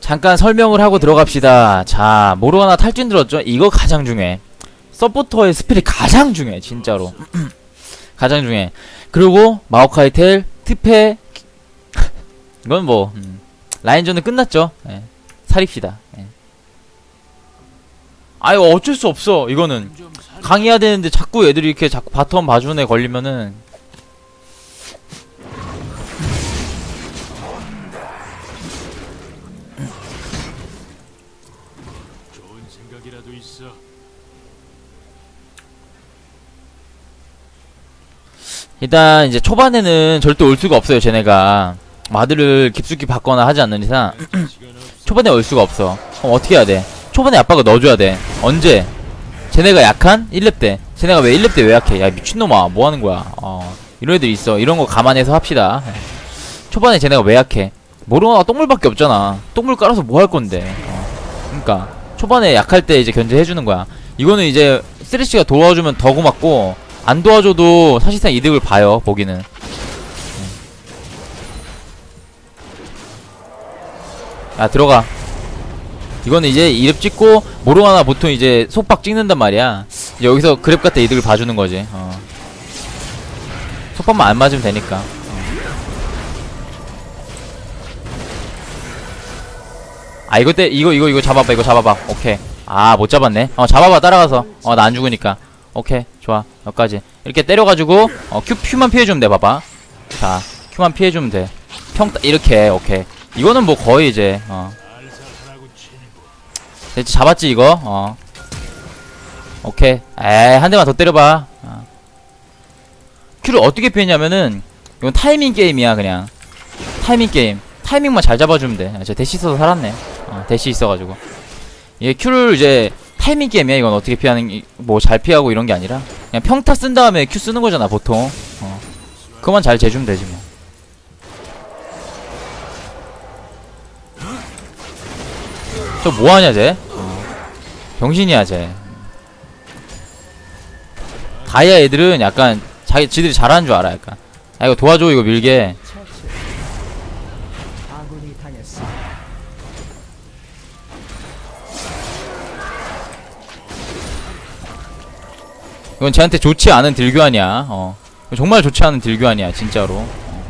잠깐 설명을 하고 들어갑시다. 자, 모르가나 탈진 들었죠? 이거 가장 중요해. 서포터의 스펠이 가장 중요해, 진짜로. 가장 중요해. 그리고 마오카이 텔, 트페. 이건 뭐 라인전은 끝났죠. 예. 사립시다. 예. 아유, 어쩔 수 없어. 이거는 강해야 되는데 자꾸 애들이 이렇게 자꾸 바텀 봐주는 애 걸리면은 좋은 생각이라도 있어. 일단 이제 초반에는 절대 올 수가 없어요. 쟤네가 마드를 깊숙이 받거나 하지 않는 이상 초반에 올 수가 없어. 그럼 어떻게 해야 돼? 초반에 압박을 넣어줘야 돼. 언제? 쟤네가 약한? 1렙 때. 쟤네가 왜 1렙 때 왜 약해? 야, 미친놈아, 뭐 하는 거야? 이런 애들 있어. 이런 거 감안해서 합시다. 초반에 쟤네가 왜 약해? 모르가나가 똥물밖에 없잖아. 똥물 깔아서 뭐 할 건데. 그러니까 초반에 약할 때 이제 견제해주는 거야. 이거는 이제 쓰레쉬가 도와주면 더 고맙고, 안 도와줘도 사실상 이득을 봐요, 보기는. 야, 들어가. 이거는 이제 2렙 찍고 모르가나 보통 이제 속박 찍는단 말이야. 이제 여기서 그랩 같은 이득을 봐주는 거지. 속박만 안 맞으면 되니까. 아, 이거 잡아봐. 이거 잡아봐. 오케이. 아, 못 잡았네. 잡아봐. 따라가서. 나 안 죽으니까. 오케이. 좋아. 여기까지. 이렇게 때려가지고 큐만 피해주면 돼. 봐봐. 자, 큐만 피해주면 돼. 이렇게. 오케이. 이거는 뭐 거의 이제 됐지. 잡았지 이거. 오케이. 에이, 한 대만 더 때려봐. 큐를 어떻게 피했냐면은 이건 타이밍 게임이야. 그냥 타이밍 게임. 타이밍만 잘 잡아주면 돼. 저 대시 있어서 살았네. 대시 있어가지고 이게 큐를 이제 타이밍 게임이야. 이건 어떻게 피하는, 뭐 잘 피하고 이런 게 아니라 그냥 평타 쓴 다음에 큐 쓰는 거잖아 보통. 그만 잘 재주면 되지 뭐. 저 뭐하냐 쟤? 병신이야 쟤. 다이아 애들은 약간 지들이 잘하는 줄 알아. 약간 야, 이거 도와줘. 이거 밀게. 이건 쟤한테 좋지 않은 딜교환이야. 정말 좋지 않은 딜교환이야 진짜로.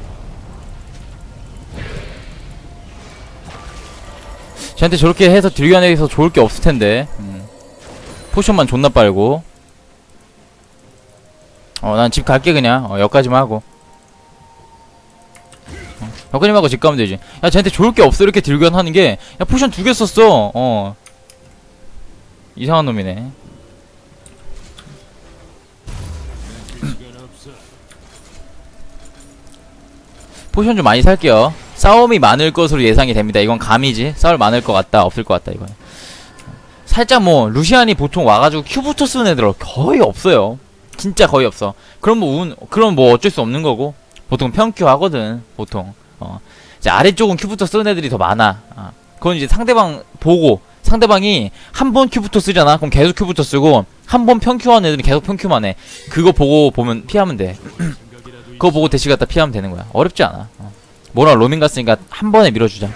쟤한테 저렇게 해서 딜교환에서 좋을 게 없을 텐데. 포션만 존나 빨고. 난 집 갈게 그냥. 여기까지만 하고. 여기까지만 하고 집 가면 되지. 야, 쟤한테 좋을 게 없어. 이렇게 딜교환 하는 게. 야, 포션 2개 썼어. 이상한 놈이네. 포션 좀 많이 살게요. 싸움이 많을 것으로 예상이 됩니다. 이건 감이지. 싸움 많을 것 같다. 없을 것 같다. 이건 살짝 뭐 루시안이 보통 와가지고 큐부터 쓰는 애들 거의 없어요. 진짜 거의 없어. 그럼 뭐 어쩔 수 없는 거고. 보통 평큐 하거든. 보통. 이제 아래쪽은 큐부터 쓰는 애들이 더 많아. 그건 이제 상대방 보고, 상대방이 한 번 큐부터 쓰잖아. 그럼 계속 큐부터 쓰고, 한 번 평큐하는 애들은 계속 평큐만 해. 그거 보고 보면 피하면 돼. 그거 보고 대시 갖다 피하면 되는 거야. 어렵지 않아. 뭐라 로밍 갔으니까 한 번에 밀어주자.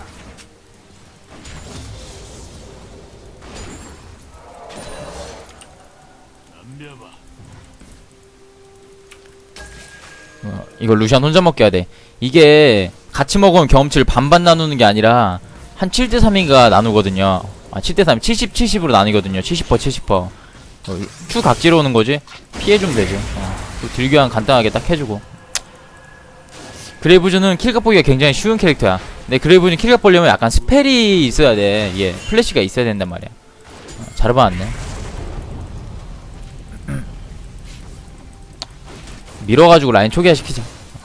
이거 루시안 혼자 먹게 해야 돼. 이게 같이 먹으면 경험치를 반반 나누는 게 아니라 한 7대3인가 나누거든요. 7대3, 70, 70으로 나뉘거든요. 70%, 70%. Q 각지로 오는 거지? 피해주면 되지. 딜교환 간단하게 딱 해주고. 그레이브즈는 킬각 보기가 굉장히 쉬운 캐릭터야. 근데 그레이브즈는 킬각 보려면 약간 스펠이 있어야 돼. 예, 플래시가 있어야 된단 말이야. 잘 봐왔네. 밀어가지고 라인 초기화시키자.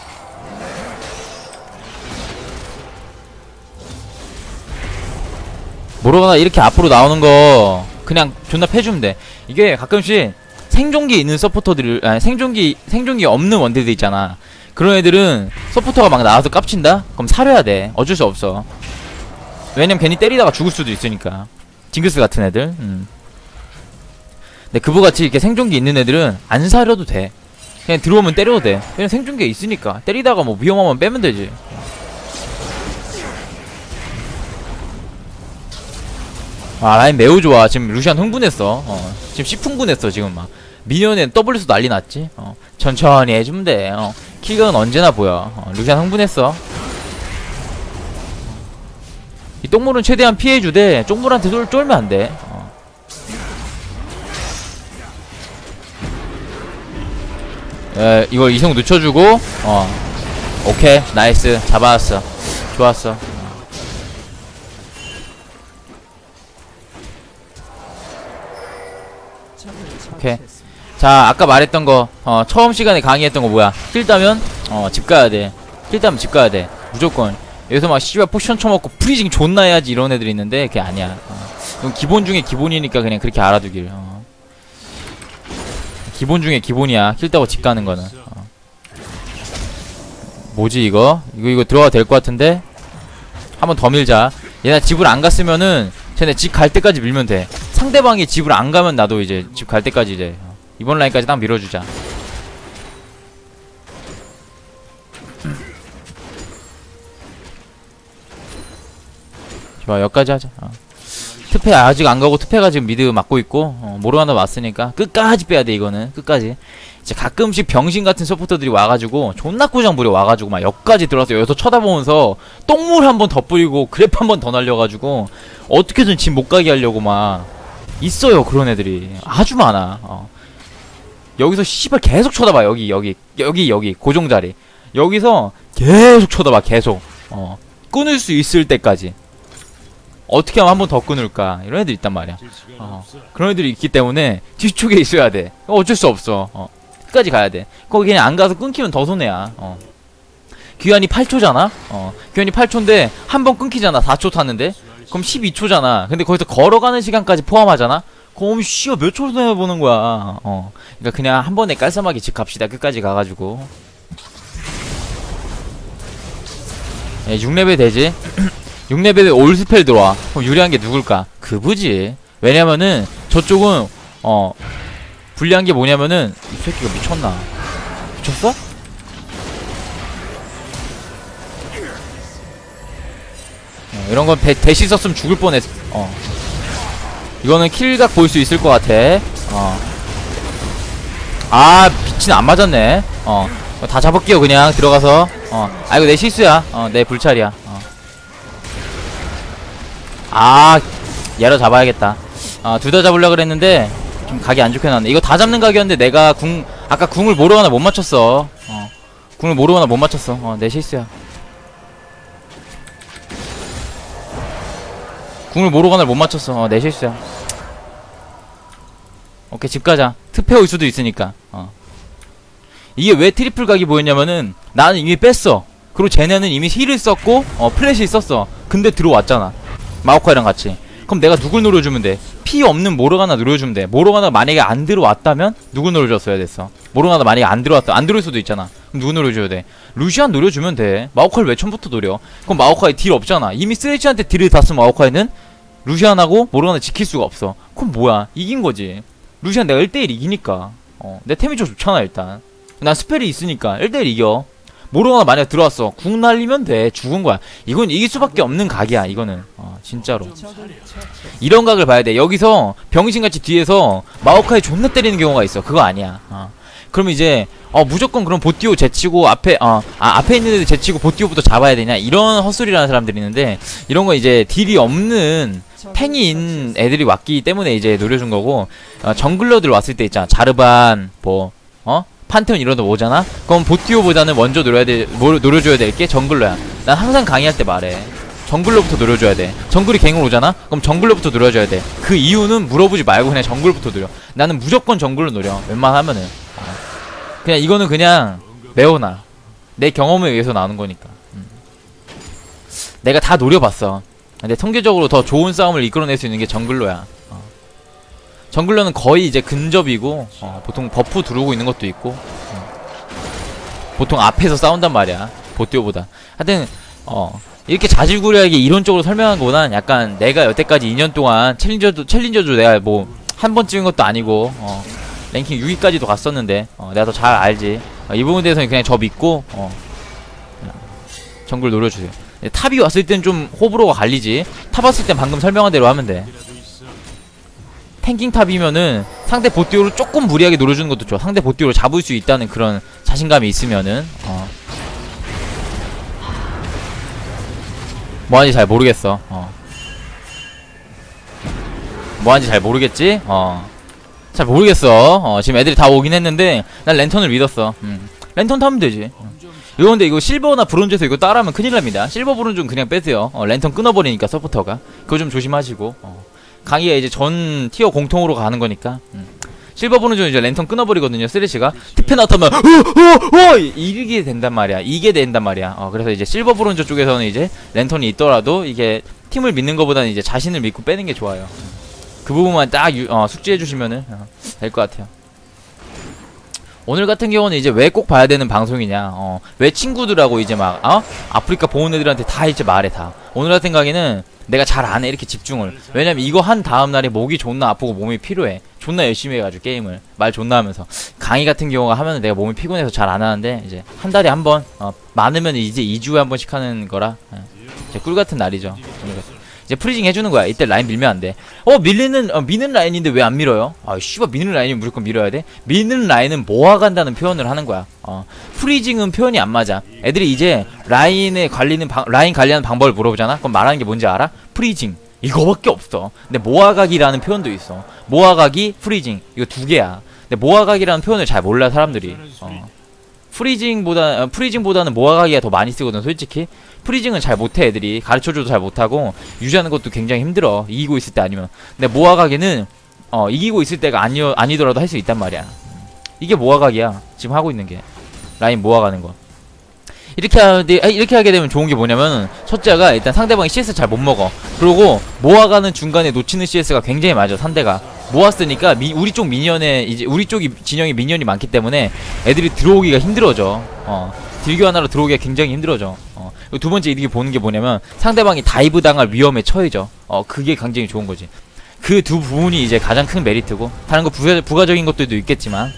모르거나 이렇게 앞으로 나오는 거 그냥 존나 패주면 돼. 이게 가끔씩 생존기 있는 서포터들을, 아니 생존기 없는 원딜들 있잖아. 그런 애들은 서포터가 막 나와서 깝친다? 그럼 사려야 돼. 어쩔 수 없어. 왜냐면 괜히 때리다가 죽을 수도 있으니까. 징크스 같은 애들. 근데 그부같이 이렇게 생존기 있는 애들은 안 사려도 돼. 그냥 들어오면 때려도 돼. 그냥 생존기가 있으니까. 때리다가 뭐 위험하면 빼면 되지. 아 라인 매우 좋아. 지금 루시안 흥분했어. 지금 C 흥분했어 지금 막. 미니언에 W에서 난리 났지. 천천히 해주면 돼. 킬각은 언제나 보여. 루시안 흥분했어. 이 똥물은 최대한 피해주되 쫑물한테 쫄면 안 돼. 이거 이성 늦춰주고 오케이 나이스 잡아왔어. 좋았어. 오케이. 자 아까 말했던 거 처음 시간에 강의했던 거 뭐야. 킬 따면 집 가야돼. 킬 따면 집 가야돼 무조건. 여기서 막 씨발 포션 쳐먹고 프리징 존나 해야지 이런 애들이 있는데 그게 아니야. 이건 기본 중에 기본이니까 그냥 그렇게 알아두길. 기본 중에 기본이야 킬 따고 집 가는 거는. 뭐지 이거 들어가도 될 것 같은데. 한번 더 밀자. 얘네 집을 안 갔으면은 쟤네 집 갈 때까지 밀면 돼. 상대방이 집을 안 가면 나도 이제 집 갈 때까지 이제 이번 라인까지 딱 밀어주자. 좋아 여기까지 하자. 트페 아직 안 가고 트페가 지금 미드 막고 있고 모르가나 왔으니까 끝까지 빼야돼. 이거는 끝까지. 이제 가끔씩 병신 같은 서포터들이 와가지고 존나 꾸정 부려 와가지고 막 역까지 들어와서 여기서 쳐다보면서 똥물 한 번 더 뿌리고 그래프 한 번 더 날려가지고 어떻게든 집 못 가게 하려고 막 있어요. 그런 애들이 아주 많아. 여기서 씨발 계속 쳐다봐. 여기 고정 자리 여기서 계속 쳐다봐. 계속 끊을 수 있을 때까지. 어떻게 하면 한 번 더 끊을까. 이런 애들 있단 말이야. 그런 애들이 있기 때문에 뒤쪽에 있어야 돼. 어쩔 수 없어. 끝까지 가야 돼. 거기 그냥 안 가서 끊기면 더 손해야. 귀환이 8초잖아. 귀환이 8초인데 한 번 끊기잖아. 4초 탔는데 그럼 12초잖아. 근데 거기서 걸어가는 시간까지 포함하잖아. 그럼 씨가 몇 초 손해보는 거야. 그러니까 그냥 한 번에 깔쌈하게 집 갑시다. 끝까지 가가지고. 6레벨 되지. 6레벨에 올스펠 들어와. 그럼 유리한 게 누굴까? 그부지. 왜냐면은 저쪽은 불리한 게 뭐냐면은 이 새끼가 미쳤나? 미쳤어? 이런 건 대시 썼으면 죽을 뻔했어. 이거는 킬각 볼 수 있을 것 같아. 아 빛은 안 맞았네. 다 잡을게요 그냥 들어가서. 아 이거 내 실수야. 내 불찰이야. 아 얘로 잡아야겠다. 둘 다 잡으려고 그랬는데 좀 각이 안 좋게 나왔네. 이거 다 잡는 각이었는데 내가 아까 궁을 모르거나 못 맞췄어. 궁을 모르거나 못 맞췄어. 내 실수야. 궁을 모르거나 못 맞췄어. 내 실수야. 오케이 집 가자. 특패 올 수도 있으니까. 이게 왜 트리플 각이 보였냐면은 나는 이미 뺐어. 그리고 쟤네는 이미 힐을 썼고 플래시 썼어. 근데 들어왔잖아. 마오카이랑 같이. 그럼 내가 누굴 노려주면 돼? 피 없는 모르가나 노려주면 돼. 모르가나 만약에 안 들어왔다면 누구 노려줬어야 됐어? 모르가나 만약에 안 들어왔다. 안 들어올 수도 있잖아. 그럼 누구 노려줘야 돼? 루시안 노려주면 돼. 마오카이를 왜 처음부터 노려? 그럼 마오카이 딜 없잖아. 이미 쓰레쉬한테 딜을 다 쓴 마오카이는 루시안하고 모르가나 지킬 수가 없어. 그럼 뭐야? 이긴 거지. 루시안 내가 1대1 이기니까. 내 템이 좀 좋잖아 일단. 난 스펠이 있으니까 1대1 이겨. 모르가나 만약 들어왔어. 궁 날리면 돼. 죽은 거야. 이건 이길 수밖에 없는 각이야. 이거는 진짜로. 이런 각을 봐야 돼. 여기서 병신같이 뒤에서 마오카이 존나 때리는 경우가 있어. 그거 아니야. 그럼 이제 무조건 그럼 보티오 제치고 앞에 있는 애들 제치고 보티오부터 잡아야 되냐 이런 헛소리라는 사람들이 있는데, 이런 거 이제 딜이 없는 탱인 애들이 왔기 때문에 이제 노려준 거고, 정글러들 왔을 때 있잖아. 자르반 판테온 이런 거 오잖아? 그럼 보티오보다는 먼저 노려줘야 될 게 정글러야. 난 항상 강의할 때 말해. 정글러부터 노려줘야 돼. 정글이 갱을 오잖아? 그럼 정글러부터 노려줘야 돼. 그 이유는 물어보지 말고 그냥 정글부터 노려. 나는 무조건 정글로 노려. 웬만하면은. 그냥 이거는 그냥 매워놔. 내 경험에 의해서 나오는 거니까. 내가 다 노려봤어. 근데 통계적으로 더 좋은 싸움을 이끌어낼 수 있는 게 정글러야. 정글러는 거의 이제 근접이고, 보통 버프 두르고 있는 것도 있고, 보통 앞에서 싸운단 말이야. 보티오보다. 하여튼 이렇게 자질구레하게 이론적으로 설명한 거보단 약간 내가 여태까지 2년 동안 챌린저도 내가 뭐 한 번 찍은 것도 아니고 랭킹 6위까지도 갔었는데 내가 더 잘 알지. 이 부분에 대해서는 그냥 저 믿고 정글 노려주세요. 탑이 왔을 땐 좀 호불호가 갈리지. 탑 왔을 땐 방금 설명한 대로 하면 돼. 행킹탑이면은 상대 보띠오를 조금 무리하게 노려주는 것도 좋아. 상대 보띠오를 잡을 수 있다는 그런 자신감이 있으면은 뭐하는지 잘 모르겠어. 뭐하는지 잘 모르겠지? 잘 모르겠어. 지금 애들이 다 오긴 했는데 난 랜턴을 믿었어. 랜턴 타면 되지. 이거 근데 이거 실버나 브론즈에서 이거 따라하면 큰일 납니다. 실버 브론즈는 그냥 빼세요. 랜턴 끊어버리니까 서포터가. 그거 좀 조심하시고. 강의가 이제 전 티어 공통으로 가는 거니까. 실버 브론즈는 이제 랜턴 끊어버리거든요. 쓰레쉬가. 특패 나타나면 이게 된단 말이야. 이게 된단 말이야. 그래서 이제 실버 브론즈 쪽에서는 이제 랜턴이 있더라도 이게 팀을 믿는 것보다는 이제 자신을 믿고 빼는 게 좋아요. 그 부분만 딱 숙지해 주시면은 될 것 같아요. 오늘 같은 경우는 이제 왜 꼭 봐야 되는 방송이냐, 왜 친구들하고 이제 막, 아프리카 보온 애들한테 다 이제 말해, 다. 오늘 같은 강의는 내가 잘 안 해, 이렇게 집중을. 왜냐면 이거 한 다음날에 목이 존나 아프고 몸이 피로해. 존나 열심히 해가지고 게임을. 말 존나 하면서. 강의 같은 경우가 하면은 내가 몸이 피곤해서 잘 안 하는데, 이제 한 달에 한 번, 많으면 이제 2주에 한 번씩 하는 거라, 이제 꿀 같은 날이죠. 이제 프리징 해주는 거야. 이때 라인 밀면 안 돼. 미는 라인인데 왜 안 밀어요? 씨발, 미는 라인이면 무조건 밀어야 돼? 미는 라인은 모아간다는 표현을 하는 거야. 프리징은 표현이 안 맞아. 애들이 이제 라인 관리하는 방법을 물어보잖아? 그럼 말하는 게 뭔지 알아? 프리징. 이거밖에 없어. 근데 모아가기라는 표현도 있어. 모아가기, 프리징. 이거 두 개야. 근데 모아가기라는 표현을 잘 몰라, 사람들이. 프리징보다는 모아가기가 더 많이 쓰거든, 솔직히. 프리징은 잘 못해, 애들이. 가르쳐줘도 잘 못하고, 유지하는 것도 굉장히 힘들어. 이기고 있을 때 아니면. 근데 모아가기는, 이기고 있을 때가 아니더라도 할 수 있단 말이야. 이게 모아가기야. 지금 하고 있는 게. 라인 모아가는 거. 이렇게 하게 되면 좋은 게 뭐냐면, 첫째가 일단 상대방이 CS 잘 못 먹어. 그리고, 모아가는 중간에 놓치는 CS가 굉장히 많아, 상대가. 모았으니까, 우리 쪽 진영이 미니언이 많기 때문에, 애들이 들어오기가 힘들어져. 딜교 하나로 들어오기가 굉장히 힘들어져. 그리고 두 번째 이득이 보는 게 뭐냐면, 상대방이 다이브 당할 위험에 처해져. 그게 굉장히 좋은 거지. 그 두 부분이 이제 가장 큰 메리트고, 다른 거 부가적인 것들도 있겠지만,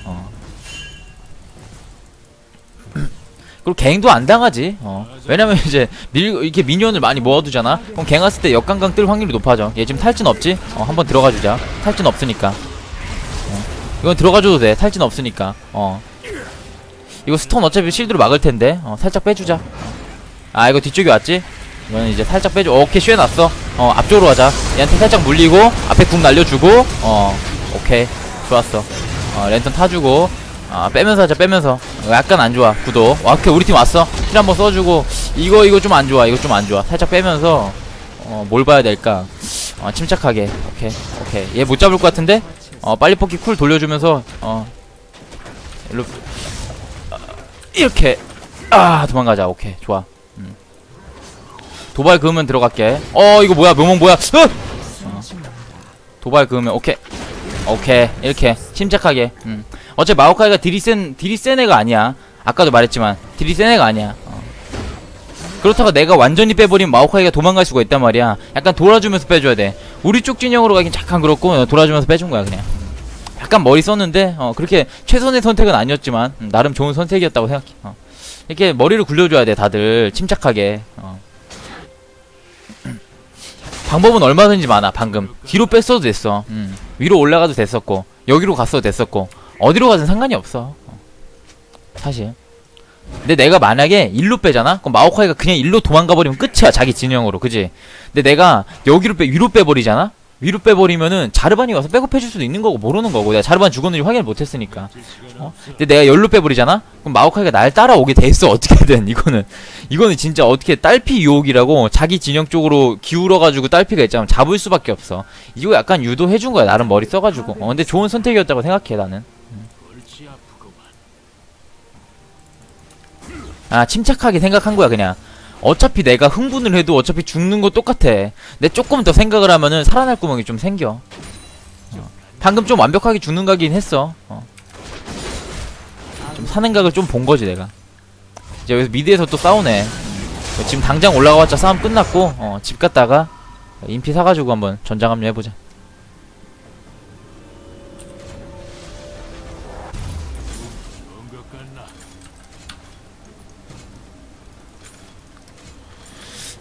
그리고 갱도 안 당하지. 왜냐면 이제 이렇게 미니언을 많이 모아두잖아. 그럼 갱 왔을 때 역강강 뜰 확률이 높아져. 얘 지금 탈진 없지? 한번 들어가주자. 탈진 없으니까. 이건 들어가줘도 돼. 탈진 없으니까. 이거 스톤 어차피 실드로 막을 텐데. 살짝 빼주자. 이거 뒤쪽이 왔지? 이거는 이제 살짝 빼줘. 오케이, 쉐놨어. 앞쪽으로 가자. 얘한테 살짝 물리고 앞에 궁 날려주고. 오케이, 좋았어. 랜턴 타주고. 빼면서 하자, 빼면서. 약간 안 좋아, 구도. 오케이, 우리 팀 왔어. 힐 한번 써주고. 이거 좀 안 좋아, 이거 좀 안 좋아. 살짝 빼면서, 뭘 봐야 될까? 침착하게. 오케이. 얘 못 잡을 것 같은데? 빨리 뽑기 쿨 돌려주면서, 일로. 이렇게. 도망가자. 오케이, 좋아. 도발 그으면 들어갈게. 이거 뭐야, 묘목 뭐야. 도발 그으면, 오케이, 이렇게. 침착하게. 어차피 마오카이가 딜이 센 애가 아니야. 아까도 말했지만 딜이 센 애가 아니야. 그렇다고 내가 완전히 빼버리면 마오카이가 도망갈 수가 있단 말이야. 약간 돌아주면서 빼줘야 돼. 우리 쪽 진영으로 가긴 잠깐 그렇고 돌아주면서 빼준 거야, 그냥. 약간 머리 썼는데 그렇게 최선의 선택은 아니었지만 나름 좋은 선택이었다고 생각해. 이렇게 머리를 굴려줘야 돼, 다들 침착하게. 방법은 얼마든지 많아. 방금 뒤로 뺐어도 됐어. 위로 올라가도 됐었고, 여기로 갔어도 됐었고, 어디로 가든 상관이 없어, 사실. 근데 내가 만약에 일로 빼잖아? 그럼 마오카이가 그냥 일로 도망가버리면 끝이야, 자기 진영으로, 그지? 근데 내가 위로 빼버리잖아? 위로 빼버리면은 자르반이 와서 백업해줄 수도 있는 거고 모르는 거고, 내가 자르반 죽었는지 확인을 못했으니까. 근데 내가 열로 빼버리잖아? 그럼 마오카이가 날 따라오게 돼있어, 어떻게든. 이거는 진짜 어떻게 딸피 유혹이라고 자기 진영 쪽으로 기울어가지고 딸피가 있잖아. 잡을 수밖에 없어. 이거 약간 유도해준 거야, 나름 머리 써가지고. 근데 좋은 선택이었다고 생각해, 나는. 침착하게 생각한 거야, 그냥. 어차피 내가 흥분을 해도 어차피 죽는 거 똑같아. 근데 조금 더 생각을 하면은 살아날 구멍이 좀 생겨. 방금 좀 완벽하게 죽는 각이긴 했어. 좀 사는 각을 좀 본 거지, 내가. 이제 여기서 미드에서 또 싸우네. 지금 당장 올라가봤자 싸움 끝났고, 집 갔다가 인피 사가지고 한번 전장 합류 해보자.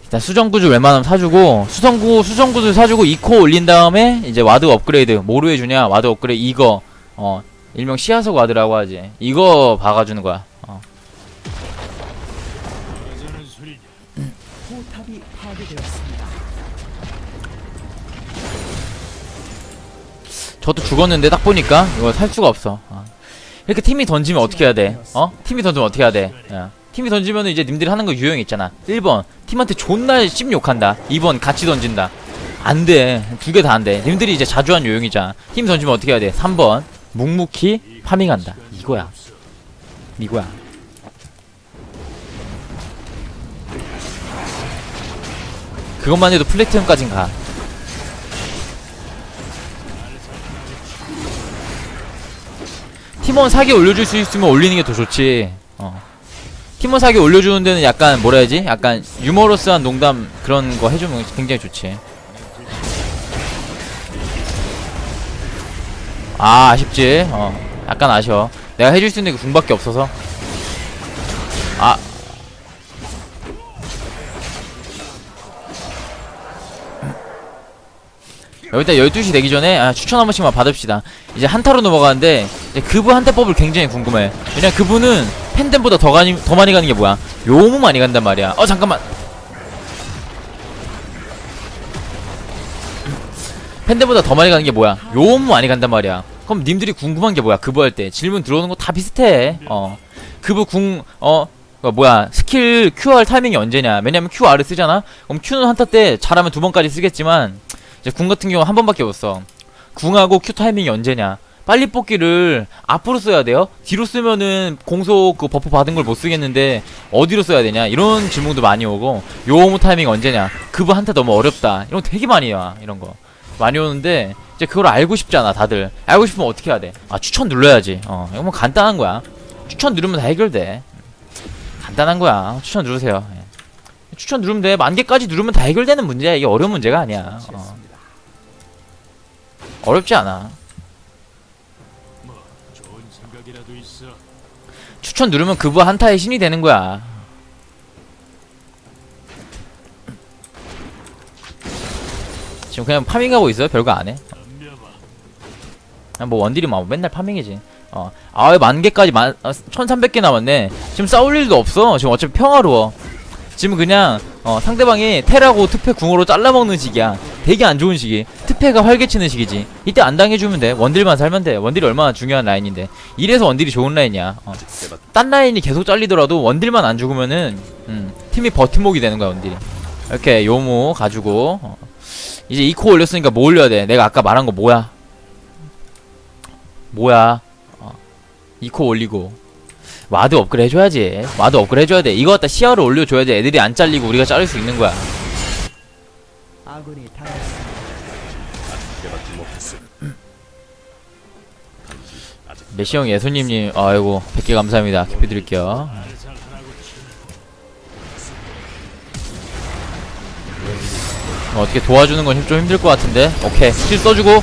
일단 수정구줄 웬만하면 사주고, 수정구줄 사주고 2코 올린 다음에 이제 와드 업그레이드 뭐로 해주냐. 와드 업그레이드 이거 일명 시야석 와드라고 하지. 이거 박아주는 거야. 여자는 소리냐? 포탑이 파괴되었습니다. 저도 죽었는데 딱 보니까 이거 살 수가 없어. 이렇게 팀이 던지면 어떻게 해야 돼? 팀이 던지면 어떻게 해야 돼? 야. 팀이 던지면 이제 님들이 하는 거 유형 있잖아. 1번 팀한테 존나 씹 욕한다. 2번 같이 던진다. 안 돼. 두 개 다 안 돼. 님들이 이제 자주 한 요형이잖아. 팀 던지면 어떻게 해야 돼? 3번 묵묵히 파밍한다. 이거야. 이거야. 그것만 해도 플래티넘까진 가. 팀원 사기 올려줄 수 있으면 올리는 게 더 좋지. 팀원 사기 올려주는 데는 약간 뭐라 해야지? 약간 유머러스한 농담 그런 거 해주면 굉장히 좋지. 아, 아쉽지. 약간 아쉬워. 내가 해줄 수 있는 게 궁밖에 없어서. 아. 일단 12시 되기 전에 추천 한 번씩만 받읍시다. 이제 한타로 넘어가는데 이제 그부 한타법을 굉장히 궁금해. 왜냐면 그부는 팬덤보다 더 많이 가는 게 뭐야? 요무 많이 간단 말이야. 잠깐만. 팬덤보다 더 많이 가는 게 뭐야? 요무 많이 간단 말이야. 그럼 님들이 궁금한 게 뭐야? 그부 할 때 질문 들어오는 거 다 비슷해. 그부 뭐야, 스킬 QR 타이밍이 언제냐? 왜냐면 QR을 쓰잖아? 그럼 Q는 한타 때 잘하면 2번까지 쓰겠지만 이제 궁 같은 경우 한 번밖에 못 써. 궁하고 Q 타이밍이 언제냐? 빨리 뽑기를 앞으로 써야 돼요? 뒤로 쓰면은 공속 그 버프 받은 걸 못 쓰겠는데 어디로 써야 되냐? 이런 질문도 많이 오고, 요무 타이밍 언제냐? 그부 한타 너무 어렵다. 이런 거 되게 많이 와. 이런 거 많이 오는데 이제 그걸 알고 싶잖아. 다들 알고 싶으면 어떻게 해야 돼? 추천 눌러야지. 이거 뭐 간단한 거야. 추천 누르면 다 해결돼. 간단한 거야. 추천 누르세요. 추천 누르면 돼. 10,000개까지 누르면 다 해결되는 문제야. 이게 어려운 문제가 아니야. 어렵지 않아. 뭐 좋은 생각이라도 있어. 추천 누르면 그부 한타의 신이 되는 거야. 지금 그냥 파밍하고 있어요. 별거 안 해. 덤벼봐. 그냥 뭐 원딜이 막 맨날 파밍이지. 10,000개까지 1,300개 남았네. 지금 싸울 일도 없어. 지금 어차피 평화로워. 지금 그냥 상대방이 테라고 특패 궁으로 잘라먹는 시기야. 되게 안 좋은 시기. 특패가 활개치는 시기지. 이때 안 당해주면 돼. 원딜만 살면 돼. 원딜이 얼마나 중요한 라인인데. 이래서 원딜이 좋은 라인이야. 딴 라인이 계속 잘리더라도 원딜만 안 죽으면은 팀이 버팀목이 되는 거야. 원딜이. 이렇게 요무 가지고 이제 2코 올렸으니까 뭐 올려야 돼? 내가 아까 말한 거 뭐야? 2코 올리고 와드 업그레이드 해줘야지. 와드 업그레이드 해줘야 돼. 이거 갖다 시야를 올려줘야지. 애들이 안 잘리고 우리가 자를 수 있는 거야. 아군이 당했습니다. 메시형 예수님님, 아이고 100개 감사합니다. 캐피 드릴게요. 어떻게 도와주는 건 좀 힘들 것 같은데. 오케이, 스킬 써주고.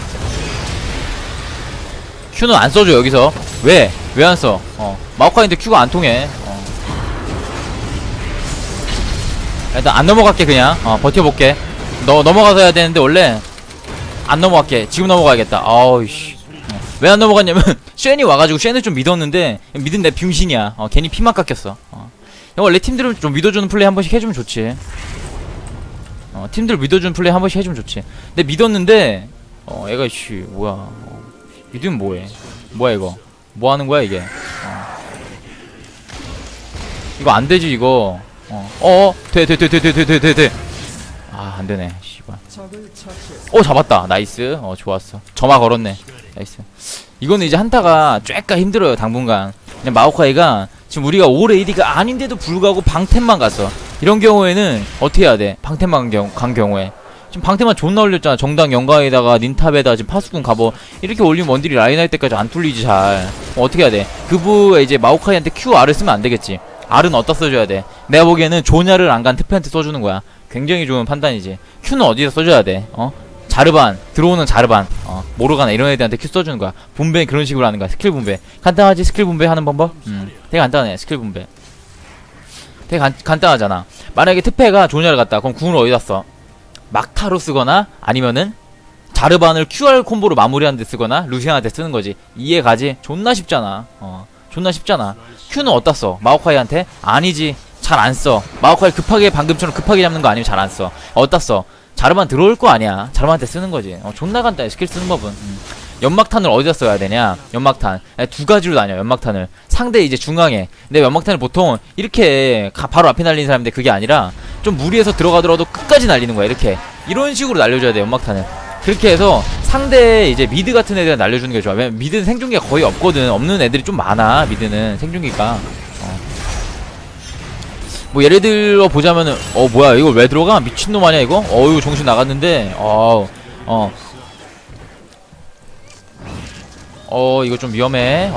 Q는 안 써줘. 여기서 왜 안 써? 마오카이인데 Q가 안 통해. 일단 안 넘어갈게. 그냥 버텨볼게. 너 넘어가서 해야 되는데 원래 안 넘어갈게. 지금 넘어가야겠다. 아우씨. 왜 안 넘어갔냐면 쉔이 와가지고 쉔을 좀 믿었는데 믿은 내 병신이야. 괜히 피만 깎였어. 원래 팀들은 좀 믿어주는 플레이 한 번씩 해주면 좋지. 팀들 믿어주는 플레이 한 번씩 해주면 좋지. 근데 믿었는데 애가 씨 뭐야. 믿으면 뭐해. 뭐야 이거. 뭐 하는 거야 이게. 이거 안 되지 이거. 돼. 안 되네. 씨발. 잡았다. 나이스. 좋았어. 점화 걸었네. 나이스. 이거는 이제 한타가 쬐까 힘들어요. 당분간. 그냥 마오카이가 지금 우리가 올 AD가 아닌데도 불구하고 방템만 갔어. 이런 경우에는 어떻게 해야 돼? 방템만 간 경우에. 지금 방템만 존나 올렸잖아. 정당 영광에다가 닌탑에다 지금 파수꾼 가보. 이렇게 올리면 원딜이 라인 할 때까지 안 뚫리지 잘. 어떻게 해야 돼? 그부에 이제 마오카이한테 QR을 쓰면 안 되겠지. R은 어디다 써줘야 돼? 내가 보기에는 조냐를 안 간 특패한테 써주는 거야. 굉장히 좋은 판단이지. Q는 어디다 써줘야 돼? 자르반, 들어오는 자르반, 모르가나 이런 애들한테 Q 써주는 거야. 분배 그런 식으로 하는 거야. 스킬 분배. 간단하지? 스킬 분배 하는 방법? 되게 간단해. 스킬 분배. 되게 간단하잖아. 만약에 특패가 조냐를 갔다. 그럼 궁을 어디다 써? 막타로 쓰거나 아니면은 자르반을 QR 콤보로 마무리하는 데 쓰거나 루시안한테 쓰는 거지. 이해가지? 존나 쉽잖아. 존나 쉽잖아. Q는 어디다 써? 마오카이한테? 아니지. 잘 안 써. 마오카이 급하게 방금처럼 급하게 잡는 거 아니면 잘 안 써. 어디다 써? 자르반 들어올 거 아니야. 자르반한테 쓰는 거지. 존나 간단해. 스킬 쓰는 법은. 연막탄을 어디다 써야 되냐? 연막탄. 두 가지로 나뉘어. 연막탄을. 상대 이제 중앙에. 근데 연막탄을 보통 이렇게 바로 앞에 날리는 사람인데 그게 아니라 좀 무리해서 들어가더라도 끝까지 날리는 거야. 이렇게. 이런 식으로 날려줘야 돼. 연막탄을. 그렇게 해서 상대 이제 미드 같은 애들한테 날려주는 게 좋아. 왜냐면 미드는 생존기가 거의 없거든. 없는 애들이 좀 많아. 미드는 생존기가. 뭐 예를 들어 보자면은 뭐야 이거 왜 들어가? 미친놈 아니야 이거? 이거 정신 나갔는데 이거 좀 위험해.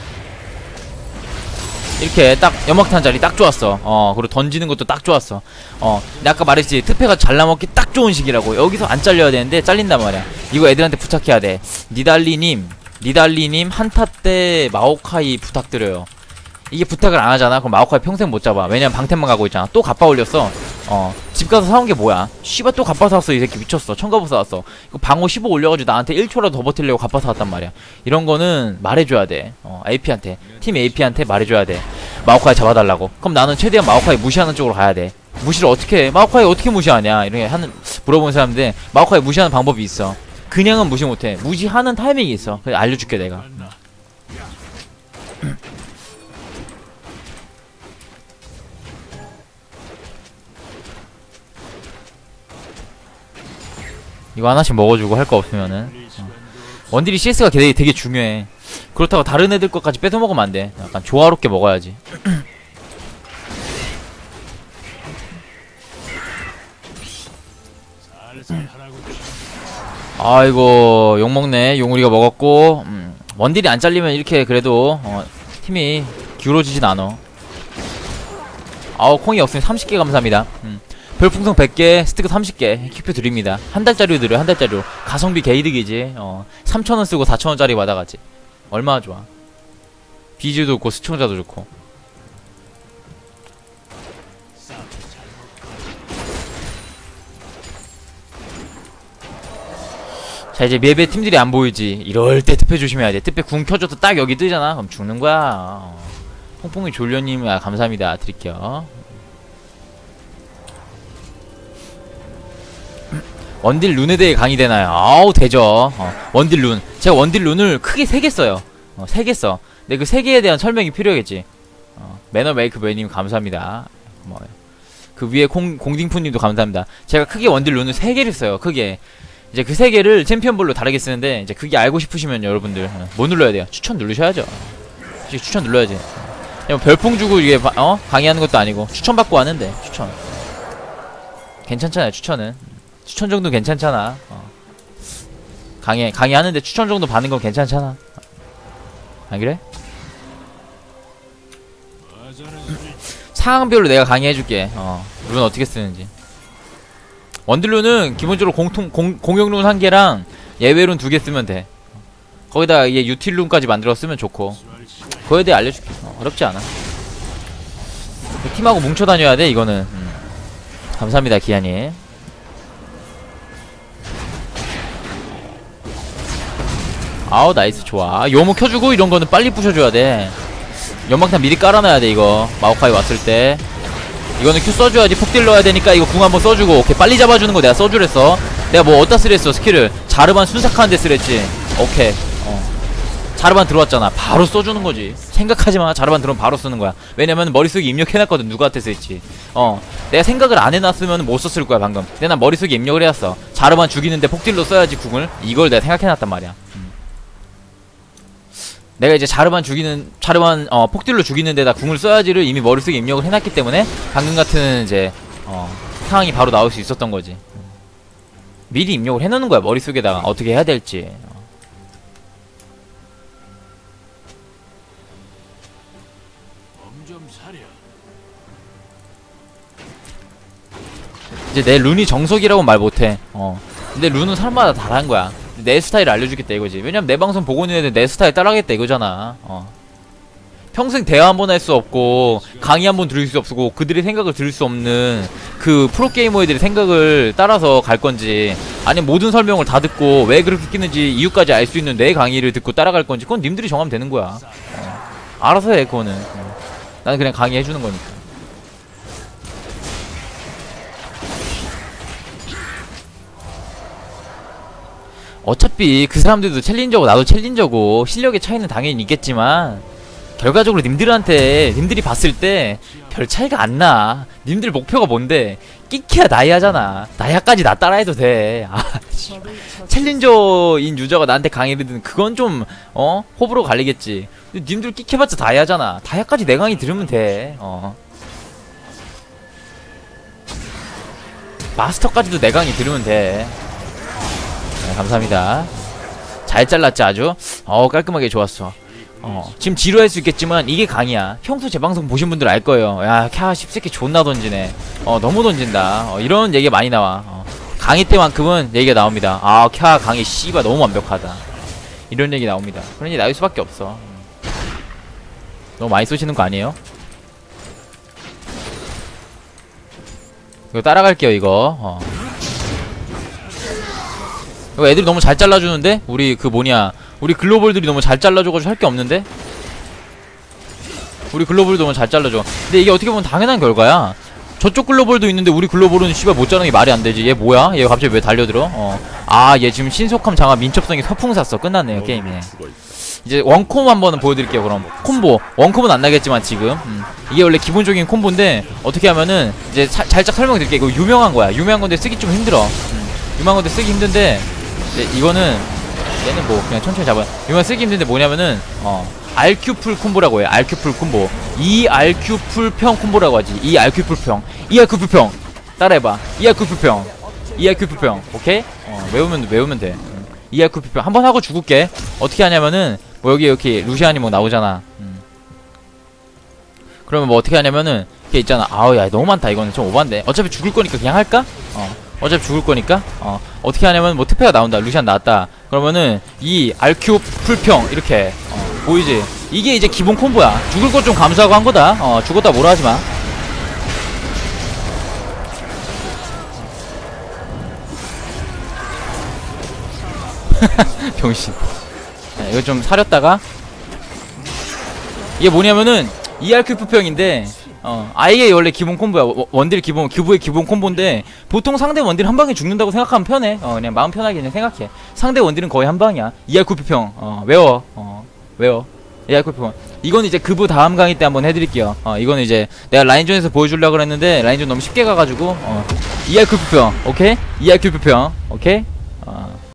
이렇게 딱 연막탄 자리 딱 좋았어. 그리고 던지는 것도 딱 좋았어. 내가 아까 말했지 특패가 잘라먹기 딱 좋은 시기라고. 여기서 안 잘려야 되는데 잘린단 말이야. 이거 애들한테 부탁해야 돼. 니달리님 한타 때 마오카이 부탁드려요. 이게 부탁을 안 하잖아. 그럼 마오카이 평생 못 잡아. 왜냐면 방템만 가고 있잖아. 또 갑바 올렸어. 집 가서 사온 게 뭐야? 씨발 또 갑바 사왔어. 이 새끼 미쳤어. 청가부 사왔어. 이거 방어 15 올려가지고 나한테 1초라도 더 버틸려고 갑바 사왔단 말이야. 이런 거는 말해줘야 돼. AP한테. 팀 AP한테 말해줘야 돼. 마오카이 잡아달라고. 그럼 나는 최대한 마오카이 무시하는 쪽으로 가야 돼. 무시를 어떻게 해? 마오카이 어떻게 무시하냐? 이렇게 물어보는 사람인데 마오카이 무시하는 방법이 있어. 그냥은 무시 못해. 무시하는 타이밍이 있어. 그래 알려줄게 내가. 이거 하나씩 먹어주고 할 거 없으면은 원딜이 CS가 되게 중요해. 그렇다고 다른 애들 것까지 뺏어 먹으면 안 돼. 약간 조화롭게 먹어야지. 아이고 욕먹네. 용 우리가 먹었고 원딜이 안 잘리면 이렇게 그래도 팀이 기울어지진 않아. 콩이 없으면 30개 감사합니다. 별풍선 100개, 스티커 30개, 큐표 드립니다. 한 달짜리로 드려요, 한 달짜리로. 가성비 개이득이지. 3,000원 쓰고 4,000원짜리 받아가지. 얼마나 좋아. 비즈도 좋고, 시청자도 좋고. 자, 이제 맵에 팀들이 안 보이지. 이럴 때 특패 조심해야 돼. 특패 궁 켜줘도 딱 여기 뜨잖아. 그럼 죽는 거야. 퐁퐁이 졸려님, 감사합니다. 드릴게요. 원딜 룬에 대해 강의되나요? 아우 되죠. 원딜 룬. 제가 원딜 룬을 크게 3개 써요. 3개 써. 근데 그 3개에 대한 설명이 필요하겠지. 매너 메이크 베님 감사합니다. 그 위에 공딩푸님도 감사합니다. 제가 크게 원딜 룬을 3개를 써요. 크게. 이제 그 3개를 챔피언별로 다르게 쓰는데 이제 그게 알고 싶으시면 여러분들 뭐 눌러야 돼요? 추천 누르셔야죠. 추천 눌러야지. 별풍 주고 이게 강의하는 것도 아니고 추천받고 하는데 추천. 괜찮잖아요. 추천은. 추천 정도 괜찮잖아. 강의하는데 추천 정도 받는 건 괜찮잖아. 안 그래? 상황별로 내가 강의해줄게. 룬 어떻게 쓰는지. 원딜룬은 기본적으로 공용룬 1개랑 예외룬 2개 쓰면 돼. 거기다가 이게 유틸룬까지 만들어 쓰면 좋고. 그거에 대해 알려줄게. 어렵지 않아. 팀하고 뭉쳐 다녀야 돼 이거는. 감사합니다 기아님. 아우 나이스 좋아. 요모 켜주고 이런거는 빨리 부셔줘야 돼. 연막탄 미리 깔아놔야 돼 이거. 마오카이 왔을 때 이거는 Q 써줘야지. 폭딜 넣어야 되니까 이거 궁 한번 써주고. 오케이 빨리 잡아주는 거 내가 써주랬어. 내가 뭐 어디다 쓰랬어 스킬을. 자르반 순삭하는데 쓰랬지. 오케이 자르반 들어왔잖아. 바로 써주는 거지. 생각하지마. 자르반 들어오면 바로 쓰는 거야. 왜냐면 머릿속에 입력해놨거든. 누구한테 쓸지. 내가 생각을 안 해놨으면 못 썼을 거야 방금. 근데 난 머릿속에 입력을 해놨어. 자르반 죽이는데 폭딜로 써야지 궁을. 이걸 내가 생각해놨단 말이야. 내가 이제 자르반 폭딜로 죽이는 데다 궁을 써야지를 이미 머릿속에 입력을 해놨기 때문에 방금 같은 이제 상황이 바로 나올 수 있었던 거지. 미리 입력을 해놓는 거야 머릿속에다가 어떻게 해야 될지. 이제 내 룬이 정석이라고 말 못해. 근데 룬은 사람마다 다른 거야. 내 스타일을 알려주겠다 이거지. 왜냐면 내 방송 보고 있는 애들 내 스타일 따라하겠다 이거잖아. 평생 대화 한 번 할 수 없고 강의 한 번 들을 수 없고 그들의 생각을 들을 수 없는 그 프로게이머들의 생각을 따라서 갈 건지, 아니면 모든 설명을 다 듣고 왜 그렇게 끼는지 이유까지 알 수 있는 내 강의를 듣고 따라갈 건지, 그건 님들이 정하면 되는 거야. 알아서 해 그거는. 나는 그냥 강의해주는 거니까. 어차피 그 사람들도 챌린저고 나도 챌린저고 실력의 차이는 당연히 있겠지만 결과적으로 님들이 봤을 때 별 차이가 안 나. 님들 목표가 뭔데? 끼키야 나이아잖아. 나이아까지 나 따라해도 돼. 아, 챌린저인 유저가 나한테 강의를 듣는 그건 좀 호불호 갈리겠지. 근데 님들 끼켜봤자 다이아잖아. 다이아까지 내 강의 들으면 돼. 마스터까지도 내 강의 들으면 돼. 네, 감사합니다. 잘 잘랐지 아주. 깔끔하게 좋았어. 지금 지루할 수 있겠지만 이게 강이야. 평소 제 방송 보신 분들 알 거예요. 야, 캬, 씹새끼 존나 던지네. 너무 던진다. 이런 얘기 많이 나와. 강의 때만큼은 얘기가 나옵니다. 아, 캬, 강의 씨발 너무 완벽하다. 이런 얘기 나옵니다. 그런 얘기 나올 수밖에 없어. 너무 많이 쏘시는 거 아니에요? 이거 따라갈게요, 이거. 이거 애들이 너무 잘 잘라주는데? 우리 그 뭐냐, 우리 글로벌들이 너무 잘 잘라줘가지고 할 게 없는데? 우리 글로벌도 너무 잘 잘라줘. 근데 이게 어떻게 보면 당연한 결과야. 저쪽 글로벌도 있는데 우리 글로벌은 씨발 못 자르는 게 말이 안 되지. 얘 뭐야? 얘 갑자기 왜 달려들어? 아, 얘 지금 신속함 장화 민첩성이 서풍 샀어. 끝났네요, 게임이. 이제 원콤 한번 보여드릴게요. 그럼 콤보 원콤은 안 나겠지만 지금 이게 원래 기본적인 콤보인데 어떻게 하면은 이제 살짝 설명드릴게요. 이거 유명한 거야. 유명한 건데 쓰기 좀 힘들어. 유명한 건데 쓰기 힘든데 이거는 얘는 뭐 그냥 천천히 잡아요. 유명한 쓰기 힘든데 뭐냐면은 RQ 풀 콤보라고 해요. RQ 풀 콤보. 이 RQ 풀평 콤보라고 하지. 이 RQ 풀평. 이 RQ 풀평. 따라해봐. 이 RQ 풀평. 이 RQ 풀평. 오케이? 외우면 돼. 이 RQ 풀평. 한번 하고 죽을게. 어떻게 하냐면은 뭐 여기 이렇게 루시안이 뭐 나오잖아. 그러면 뭐 어떻게 하냐면은 이게 있잖아. 아우 야 너무 많다. 이거는 좀 오반데. 어차피 죽을 거니까 그냥 할까? 어차피 죽을 거니까. 어떻게 하냐면 뭐 특패가 나온다. 루시안 나왔다. 그러면은 이 RQ 풀평 이렇게 보이지? 이게 이제 기본 콤보야. 죽을 것 좀 감수하고 한 거다. 죽었다 뭐라 하지 마. 병신. 네, 이거 좀 사렸다가 이게 뭐냐면은 ERQ 풀평인데 아예 원래 기본 콤보야. 원딜 기본 규브의 기본 콤보인데 보통 상대 원딜 한 방에 죽는다고 생각하면 편해. 그냥 마음 편하게 그냥 생각해. 상대 원딜은 거의 한 방이야. ERQ 풀평 외워. ERQ 풀평. 이건 이제 그부 다음 강의 때 한번 해드릴게요. 이거는 이제 내가 라인전에서 보여주려고 그랬는데 라인전 너무 쉽게 가가지고 ERQ 풀평. 오케이? ERQ 풀평. 오케이?